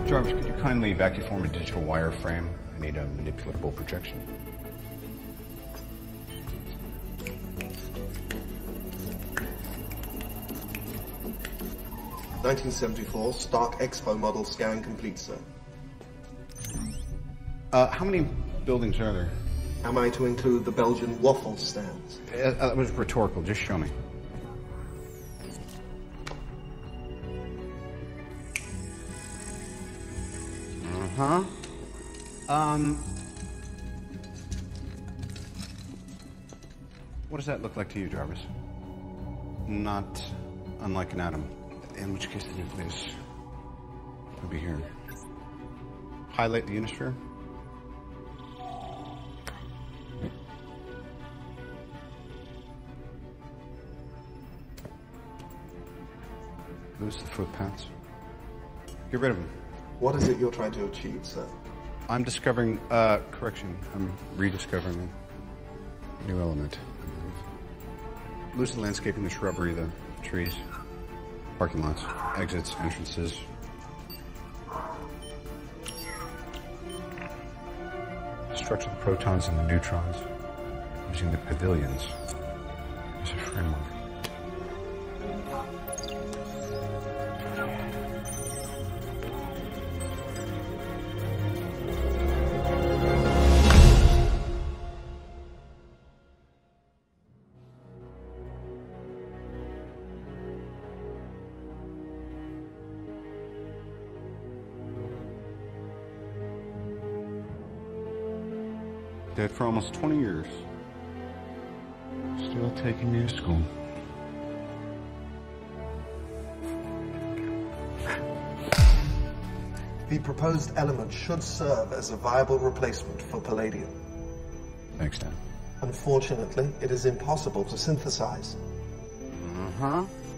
Jarvis, could you kindly vacuform a digital wireframe? I need a manipulatable projection. (1974) Stark Expo model scanning complete, sir. How many buildings are there? Am I to include the Belgian waffle stands? That was rhetorical. Just show me. Uh-huh. What does that look like to you, Jarvis? Not unlike an atom. In which case the nucleus would be here. Highlight the unisphere. Lose the footpaths. Get rid of them. What is it you're trying to achieve, sir? I'm discovering, correction, I'm rediscovering a new element. Lose the landscaping, the shrubbery, the trees, parking lots, exits, entrances. Structure the protons and the neutrons using the pavilions as a framework. Dead for almost 20 years. Still taking me to school. The proposed element should serve as a viable replacement for palladium. Thanks, Dan. Unfortunately, it is impossible to synthesize. Uh-huh.